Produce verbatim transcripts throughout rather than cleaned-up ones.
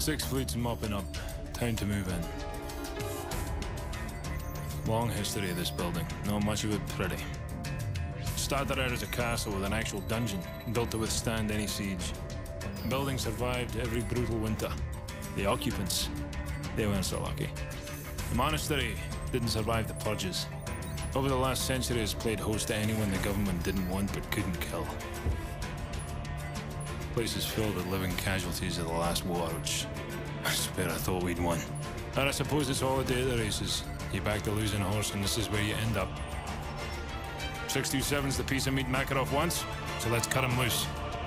Six fleets mopping up. Time to move in. Long history of this building. Not much of it pretty. Started out as a castle with an actual dungeon, built to withstand any siege. The building survived every brutal winter. The occupants, they weren't so lucky. The monastery didn't survive the purges. Over the last century, it's played host to anyone the government didn't want but couldn't kill. The place is filled with living casualties of the last war, which I swear I thought we'd won. And I suppose it's all a day of the races. You back the losing horse, and this is where you end up. six two seven's the piece of meat Makarov wants, so let's cut him loose.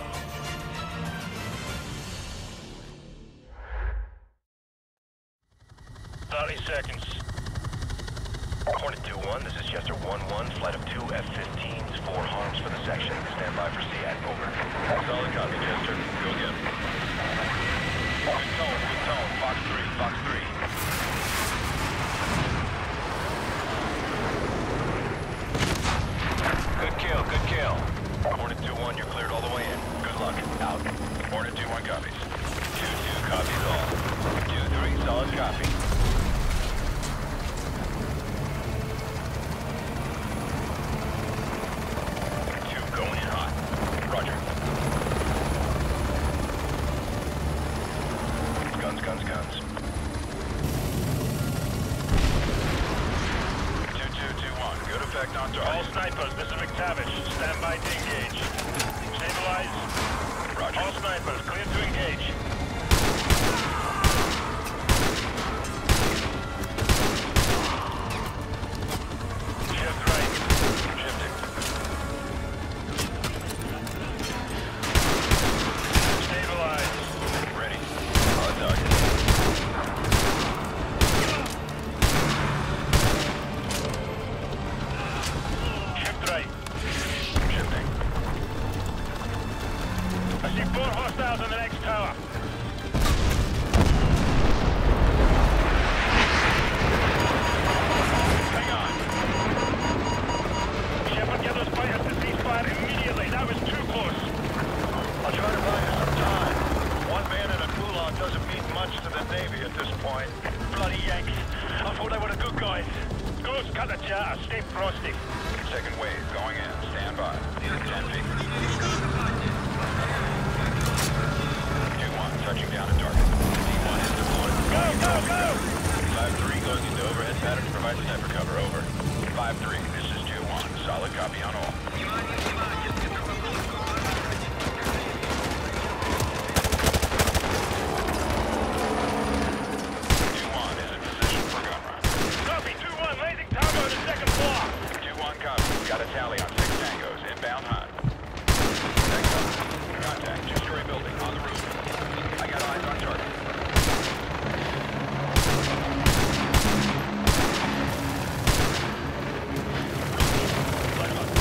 thirty seconds. Hornet two one, this is Chester one one, flight of two F fifteens, four harms for the section. Stand by for C A T, over. Solid copy, Chester. Go again. Good tone, good tone. Fox three, Fox three. Good kill, good kill. Hornet two one, you're cleared all the way in. Good luck. Out. Hornet two one copies. two two copies all. two three, solid copy. Guns, guns. two two two one, good effect on target. All snipers, this is McTavish. Stand by to engage. Stabilize. Roger. All snipers, clear to engage. Shift right. Shifting. Stabilize. Ready. On target. I see four hostiles on the next tower. Hang on. Shepard, get those fighters to ceasefire immediately. That was too close. I'll try to buy you some time. One man in a gulag doesn't mean much to the Navy at this point. Bloody Yanks. I thought they were the good guys. Ghost, cut the chatter. Stay frosty. Second wave going in. Stand by. ten feet. Touching down at target. D one is deployed. Go, go, go! five three goes into overhead pattern to provide sniper cover. Over. five three, this is two one. Solid copy on all. two one is in position for gun run. Copy, two one, raising tower on the second floor. two one copy. Got a tally on six tangos. Inbound hot. Contact, two-story building on the roof. I got eyes on target. Light him up.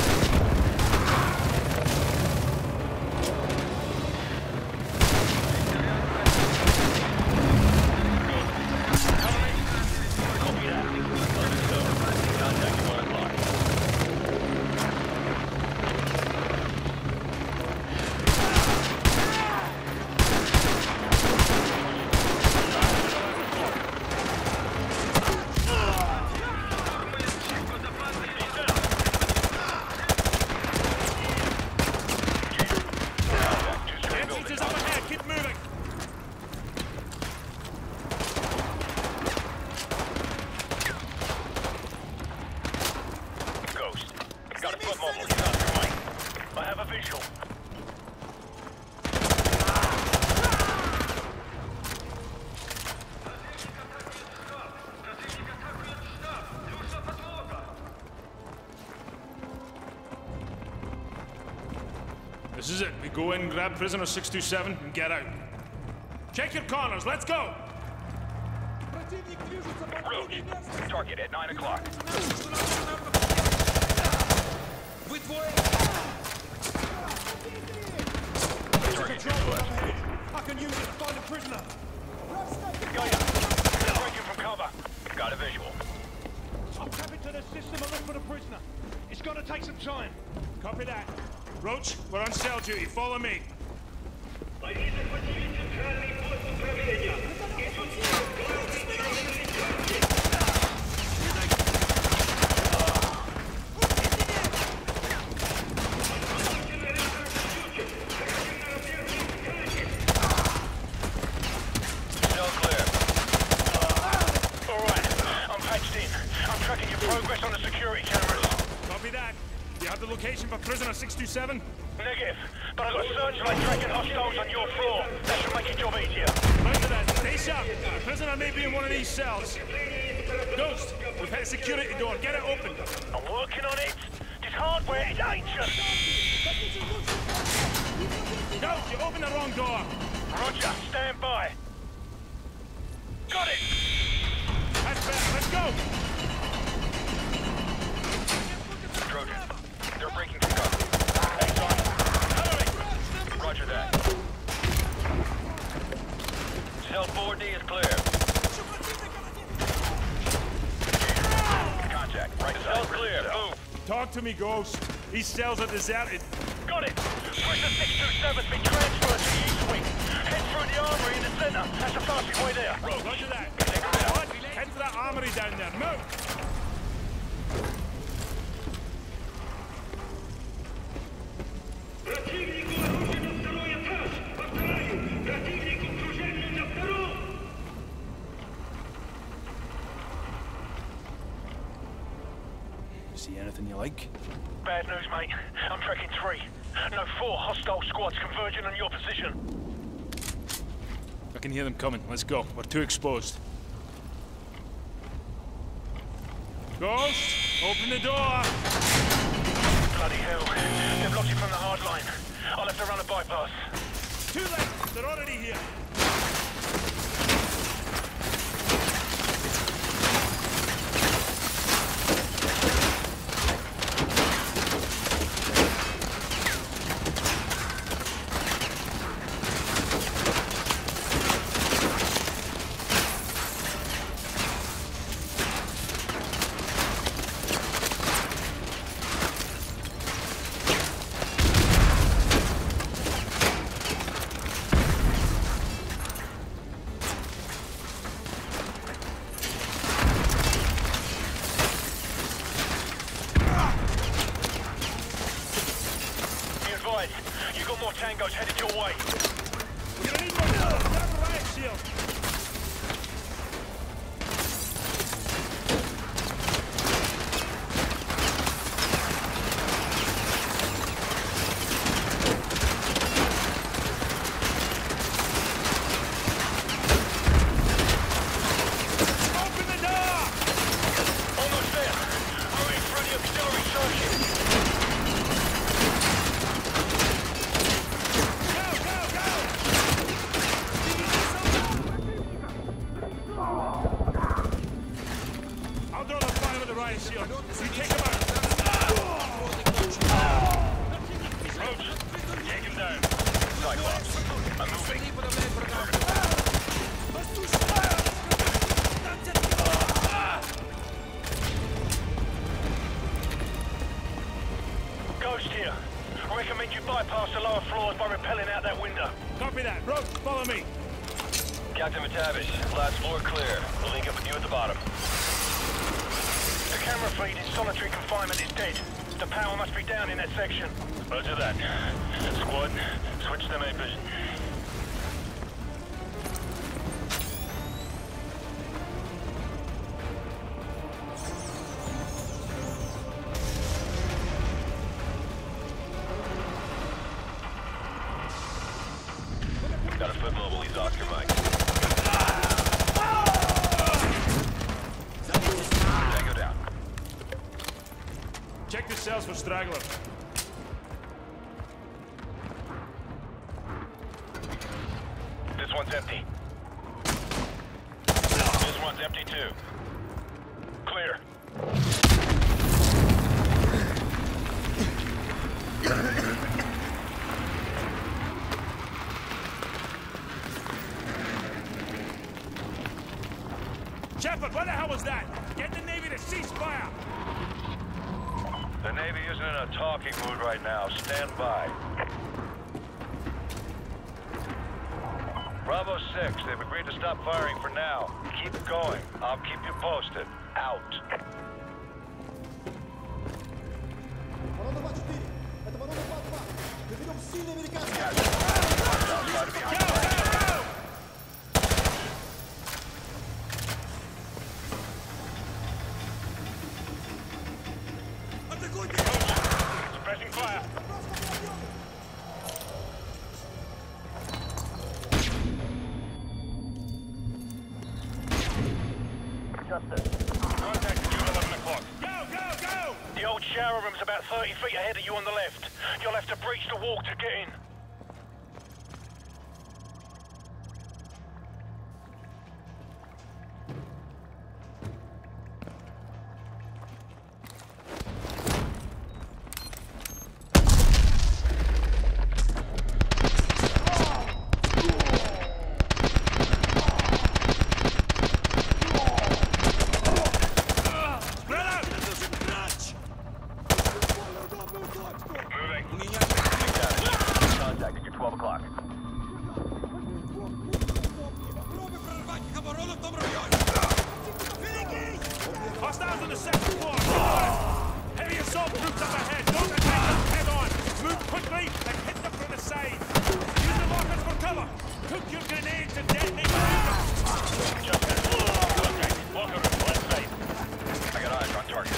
Cover me. Copy that. Load is over. Contact you on lock. This is it. We go in, grab prisoner six two seven, and get out. Check your corners. Let's go! Roach. Target at nine o'clock. Target to the left. I can use it to find a prisoner. Go ya. Breaking from cover. Got a visual. I'll tap into the system and look for the prisoner. It's gonna take some time. Copy that. Roach, we're on cell duty. Follow me. Повітря поціліть центральний пост управління. in. I'm tracking your progress on the security cameras. Copy that. Do you have the location for prisoner six two seven? Negative, but I've got searchlight tracking hostiles on your floor. That should make your job easier. Roger that. Stay sharp. The prisoner may be in one of these cells. Ghost, we've hit a security door. Get it open. I'm working on it. This hardware is ancient. Ghost, you opened the wrong door. Roger, stand by. Got it. That's better. Let's go. Trojan, they're breaking from cover. Hey, John. Hurry. Roger that. Cell four D is clear. Contact. Right side. Cell's clear. Move. Talk to me, Ghost. These cells are deserted. Got it. Prisoner six two seven's been transferred to the east wing. Head through the armory in the center. That's the fastest way there. Roger that. Head for that armory down there. Move. See anything you like? Bad news, mate. I'm tracking three. No, four hostile squads converging on your position. I can hear them coming. Let's go. We're too exposed. Ghost, open the door. Bloody hell. They've blocked you from the hard line. I'll have to run a bypass. Too late. They're already here. You got more tangos headed your way. We're gonna need one. Grab a riot shield. Open the door! Almost there. Hurry through the auxiliary circuit. Shield. We take him out. Roach, take him down. Cyclops, I'm moving. Ghost here. I recommend you bypass the lower floors by rappelling out that window. Copy that. Roach, follow me. Captain McTavish, last floor clear. We'll link up with you at the bottom. The camera feed in solitary confinement is dead. The power must be down in that section. Roger that. Squad, switch to night vision. Got a foot mobile, he's Oscar Mike. Tango down. Check the cells for stragglers. This one's empty. This one's empty too. Clear. Shepard, what the hell was that? Get the Navy to cease fire! The Navy isn't in a talking mood right now. Stand by. Bravo six, they've agreed to stop firing for now. Keep going. I'll keep you posted. Out. Justice. Contacted you at eleven o'clock. Go, go, go! The old shower room's about thirty feet ahead of you on the left. You'll have to breach the wall to get in. Hostiles on the second floor! Heavy assault troops up ahead! Don't attack them head on! Move quickly and hit them from the side! Use the lockers for cover! Cook your grenades and detonate them! Justice. Contact. Walker room, left side. I got eyes on target.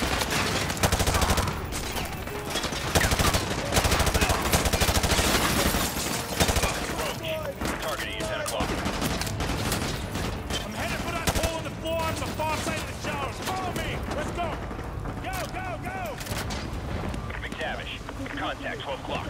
Approach. Targeting you ten o'clock. I'm headed for that hole in the floor on the far side of the showers! Follow me! Let's go! Go, go, go! McTavish. Contact twelve o'clock.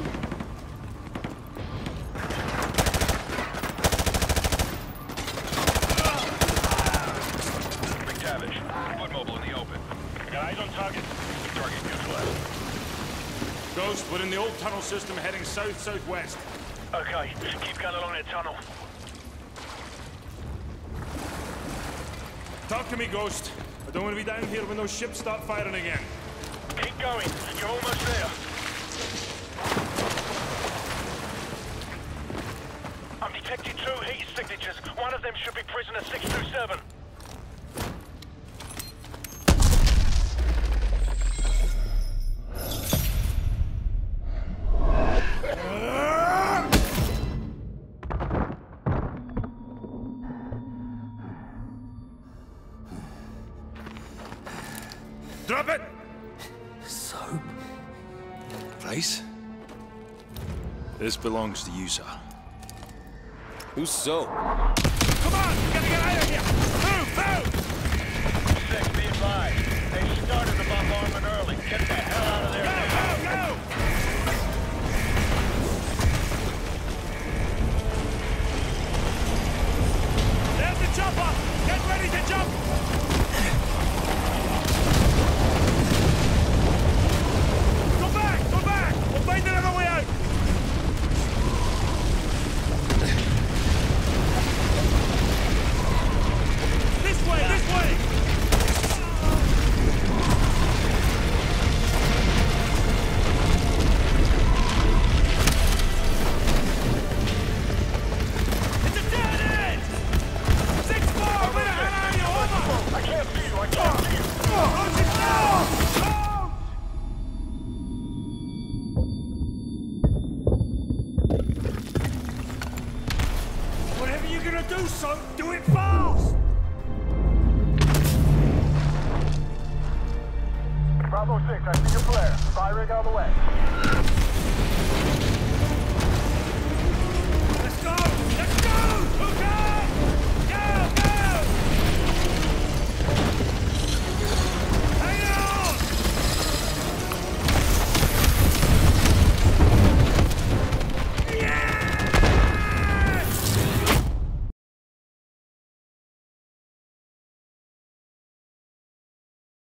McTavish. Foot mobile in the open. I got eyes on target. Target just left. Ghost, we're in the old tunnel system heading south-southwest. Okay, keep going along that tunnel. Talk to me, Ghost. I don't want to be down here when those ships start firing again. Keep going. You're almost there. I'm detecting two heat signatures. One of them should be prisoner six two seven. Drop it! Soap? Rice? This belongs to you, sir. Who's soap? Come on! We gotta get out of here! Move! Move! Six, be advised. They started the bombardment early. Get the hell out of there. Go, go, go! There's the chopper! Get ready to jump! Go back! Go back! We'll find another way out! This way! This way! It's a dead end! Six four! Where the hell are you? Over! I can't see you. I can't see you. Approach it now! Approach! Whatever you're gonna do, son, do it fast! Bravo six, I see your flare. Firing on the way.